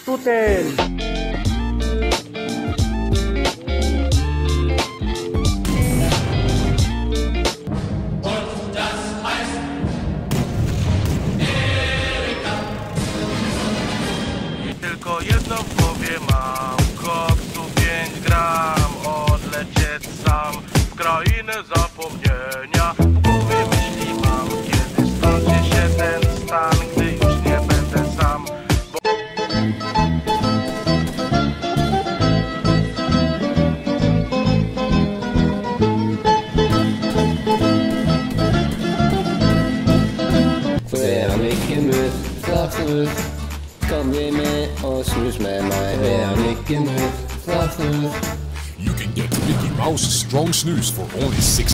Tutaj! Tylko jedno w głowie mam, koksu 5 gram, odlecieć sam w krainę zapomnienia. W głowie myśli mam, kiedy skończy się ten stan, gdy już nie będę sam. We are making moves, lots of moves. Kom weer mee, snooze met mij. We are making moves, lots of moves. You can get Mickey Mouse's Strong Snooze for only $6.